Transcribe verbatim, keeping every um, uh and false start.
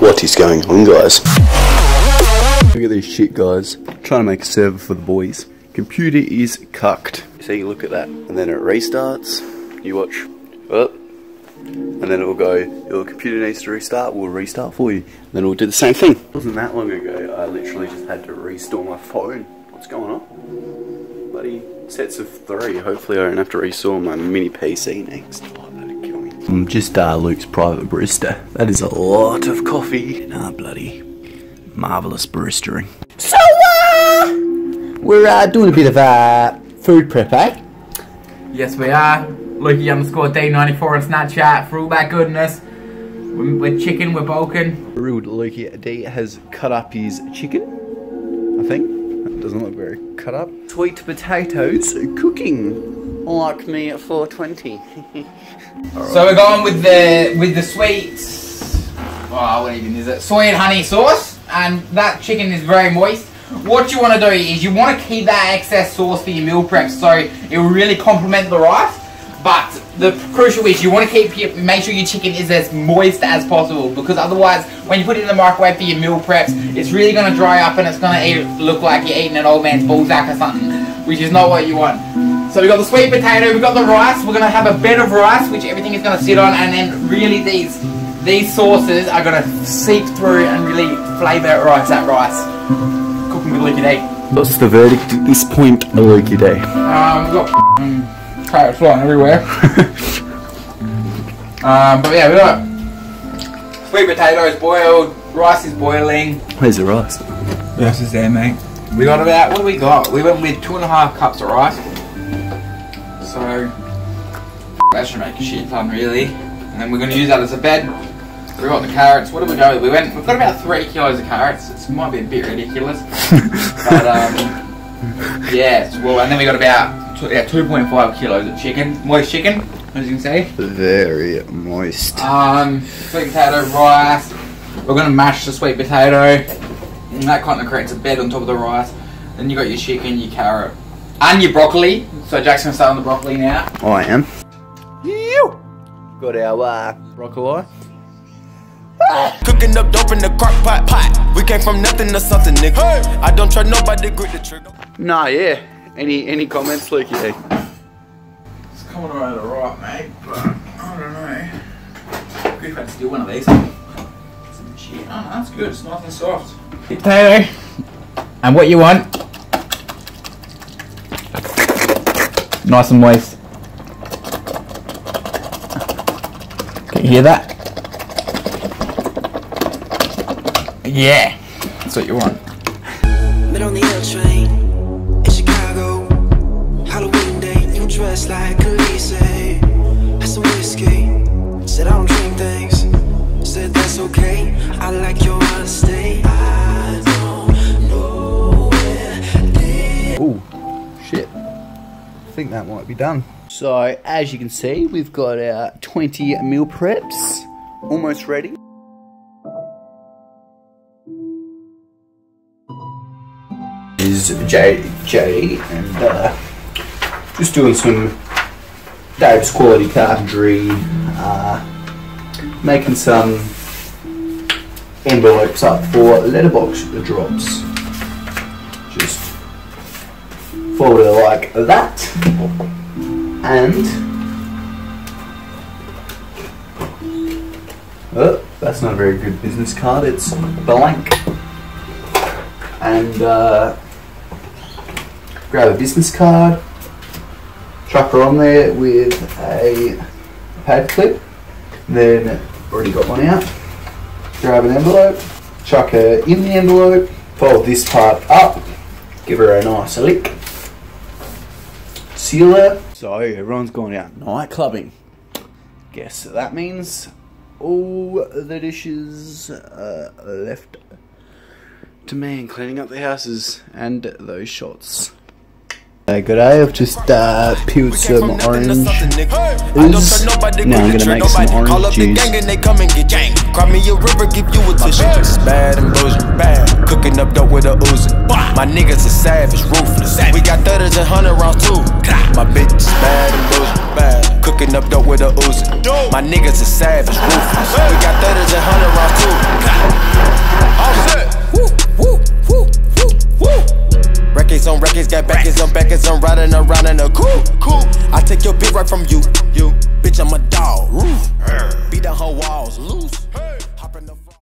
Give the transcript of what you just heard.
What is going on, guys? Look at this shit, guys. I'm trying to make a server for the boys. Computer is cucked. So you look at that, and then it restarts. You watch, up, and then it will go, your computer needs to restart, we'll restart for you. And then it will do the same thing. It wasn't that long ago, I literally just had to restore my phone. What's going on? Bloody sets of three. Hopefully I don't have to restore my mini P C next. Oh, that'd kill me. I'm just uh, Luke's private barista. That is a lot of coffee. Nah, bloody marvellous baristering. So, uh, we're uh, doing a bit of uh, food prep, eh? Yes, we are. Lukey underscore D ninety-four on Snapchat for all that goodness. We're, we're chicken, we're bulking. Real LukeyD has cut up his chicken, I think. That doesn't look very cut up. Sweet potatoes cooking. Like me at four twenty. Right. So we're going with the with the sweet, oh, what even is it? Soy and honey sauce, and that chicken is very moist. What you want to do is you want to keep that excess sauce for your meal prep, so it will really complement the rice. But the crucial is you want to keep your, make sure your chicken is as moist as possible, because otherwise when you put it in the microwave for your meal preps, it's really going to dry up and it's going to look like you're eating an old man's ballsack or something, which is not what you want. So we've got the sweet potato, we've got the rice, we're going to have a bed of rice which everything is going to sit on, and then really these these sauces are going to seep through and really flavour rice that rice. Cooking with LukeyD. What's the verdict at this point, LukeyD? Um, we've got um, carrots flying everywhere. um, but yeah, we got sweet potatoes boiled, rice is boiling. Where's the rice? Rice is there, mate. We got about, what do we got? We went with two and a half cups of rice. So, that should make a shit ton, really. And then we're going to use that as a bed. We got the carrots. What did we go with? We went, we've got about three kilos of carrots. It might be a bit ridiculous. But, um, yeah, well, and then we got about two, yeah, two point five kilos of chicken, moist chicken, as you can see. Very moist. Um, sweet potato, rice. We're going to mash the sweet potato. And that kind of creates a bed on top of the rice. Then you got your chicken, your carrot, and your broccoli. So Jack's going to start on the broccoli now. I am. Ew. Got our uh, broccoli. Cooking up dope in the crock pot, pot. We came from nothing to something, nigga. Hey. I don't try nobody, grip the trigger. Nah, yeah. Any any comments, Lukey? It's coming around alright, mate, but I don't know. Good if I had to steal one of these. Some shit. Oh, no, that's good. It's nice and soft. Potato. And what you want? Nice and moist. Can you hear that? Yeah, that's what you want. Met on the L train in Chicago. Halloween day, you dress like Khaleesi. Had some whiskey. Said I don't drink things. Said that's okay. I like your honesty. I don't know where. Ooh, shit. I think that might be done. So, as you can see, we've got our twenty meal preps almost ready. Is J J and uh, just doing some Dave's quality carpentry, uh, making some envelopes up for letterbox drops. Just fold it like that, and oh, that's not a very good business card. It's blank, and. Uh, Grab a business card, chuck her on there with a pad clip, then already got one out, grab an envelope, chuck her in the envelope, fold this part up, give her a nice lick, seal her. So everyone's gone out night clubbing. Guess that means all the dishes are left to me and cleaning up the houses and those shots. Hey, good day. I've just uh, peeled some orange ooze. Now I'm gonna make some orange juice. Cry me a river, give you a tissue. Bad and bullshit, bad. Cooking up dope with a oozing. My niggas are savage, ruthless. We got thudders and hundred rounds too. My bitch is bad and bullshit, bad. Cooking up dope with a oozing. My niggas are savage, ruthless. We got thudders and hundred rounds too. Records on records, got backers on backers, I'm riding around in a coupe. Cool. I take your bitch right from you. You. Bitch, I'm a dog. Roof. Beat down her walls loose.